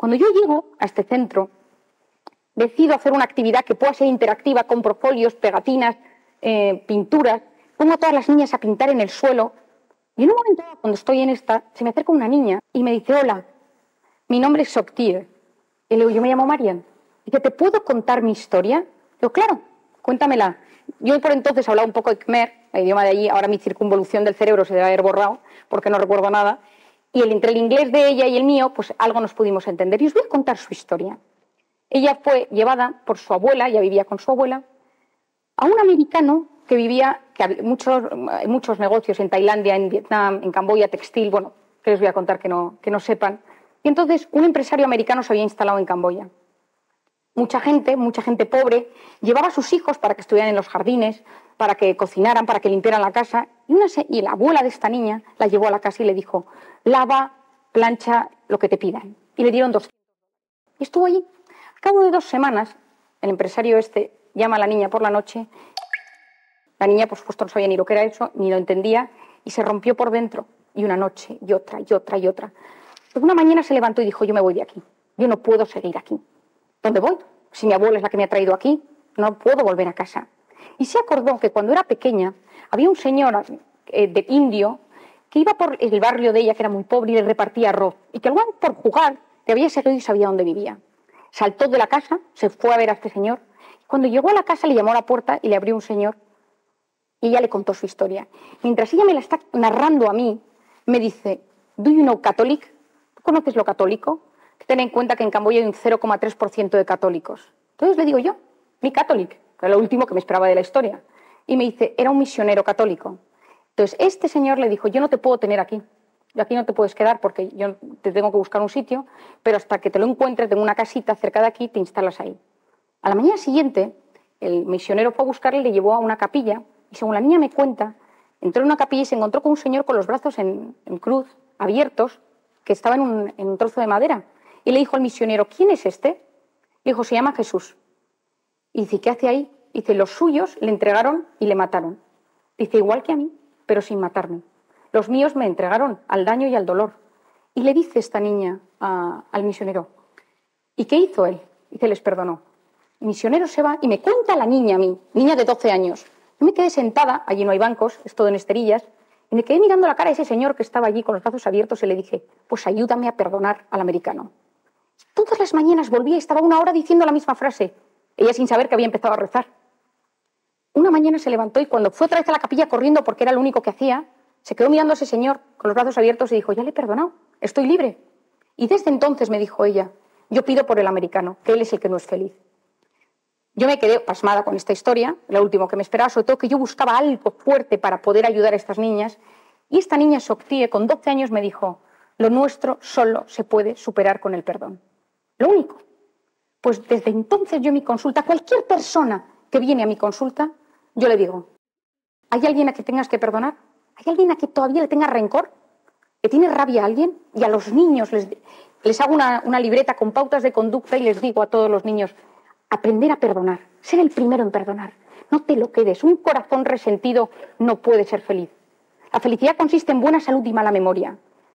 Cuando yo llego a este centro, decido hacer una actividad que pueda ser interactiva, con folios, pegatinas, pinturas, pongo a todas las niñas a pintar en el suelo, y en un momento, cuando estoy en esta, se me acerca una niña y me dice: hola, mi nombre es Soctie. Y le digo: yo me llamo Marian. Dice: ¿te puedo contar mi historia? Digo: claro, cuéntamela. Yo por entonces hablaba un poco de Khmer, el idioma de allí. Ahora mi circunvolución del cerebro se debe haber borrado porque no recuerdo nada. Y entre el inglés de ella y el mío, pues algo nos pudimos entender. Y os voy a contar su historia. Ella fue llevada por su abuela, ella vivía con su abuela, a un americano que vivía, que había muchos negocios en Tailandia, en Vietnam, en Camboya, textil, bueno, que les voy a contar que no sepan. Y entonces un empresario americano se había instalado en Camboya. Mucha gente pobre, llevaba a sus hijos para que estuvieran en los jardines, para que cocinaran, para que limpiaran la casa. Y la abuela de esta niña la llevó a la casa y le dijo: lava, plancha, lo que te pidan. Y le dieron $200. Y estuvo allí. Al cabo de 2 semanas, el empresario este llama a la niña por la noche. La niña, por supuesto, no sabía ni lo que era eso, ni lo entendía, y se rompió por dentro. Y una noche, y otra, y otra, y otra. Pero una mañana se levantó y dijo: yo me voy de aquí. Yo no puedo seguir aquí. ¿Dónde voy? Si mi abuela es la que me ha traído aquí, no puedo volver a casa. Y se acordó que cuando era pequeña había un señor de indio que iba por el barrio de ella, que era muy pobre, y le repartía arroz. Y que luego, por jugar, le había seguido y sabía dónde vivía. Saltó de la casa, se fue a ver a este señor. Cuando llegó a la casa, le llamó a la puerta y le abrió un señor. Y ella le contó su historia. Mientras ella me la está narrando a mí, me dice: ¿Do you know Catholic? ¿Tú conoces lo católico? Ten en cuenta que en Camboya hay un 0,3% de católicos. Entonces le digo yo: mi catholic, que es lo último que me esperaba de la historia. Y me dice: era un misionero católico. Entonces este señor le dijo: yo no te puedo tener aquí. Aquí no te puedes quedar porque yo te tengo que buscar un sitio, pero hasta que te lo encuentres, tengo una casita cerca de aquí, te instalas ahí. A la mañana siguiente, el misionero fue a buscarle y le llevó a una capilla. Y según la niña me cuenta, entró en una capilla y se encontró con un señor con los brazos en cruz, abiertos, que estaba en un trozo de madera. Y le dijo al misionero: ¿quién es este? Le dijo: se llama Jesús. Y dice: ¿qué hace ahí? Dice: los suyos le entregaron y le mataron. Dice: igual que a mí, pero sin matarme. Los míos me entregaron al daño y al dolor. Y le dice esta niña al misionero: ¿y qué hizo él? Dice: les perdonó. El misionero se va y me cuenta la niña a mí, niña de 12 años. Yo me quedé sentada, allí no hay bancos, es todo en esterillas, y me quedé mirando la cara de ese señor que estaba allí con los brazos abiertos y le dije: pues ayúdame a perdonar al americano. Todas las mañanas volvía y estaba 1 hora diciendo la misma frase, ella sin saber que había empezado a rezar. Una mañana se levantó y cuando fue otra vez a la capilla corriendo, porque era lo único que hacía, se quedó mirando a ese señor con los brazos abiertos y dijo: ya le he perdonado, estoy libre. Y desde entonces, me dijo ella, yo pido por el americano, que él es el que no es feliz. Yo me quedé pasmada con esta historia, lo último que me esperaba, sobre todo que yo buscaba algo fuerte para poder ayudar a estas niñas. Y esta niña Soctie, con 12 años, me dijo: lo nuestro solo se puede superar con el perdón. Lo único. Pues desde entonces yo en mi consulta, cualquier persona que viene a mi consulta, yo le digo: ¿hay alguien a que tengas que perdonar? ¿Hay alguien a que todavía le tenga rencor? ¿Que tiene rabia a alguien? Y a los niños les hago una libreta con pautas de conducta y les digo a todos los niños: aprender a perdonar, ser el primero en perdonar. No te lo quedes, un corazón resentido no puede ser feliz. La felicidad consiste en buena salud y mala memoria.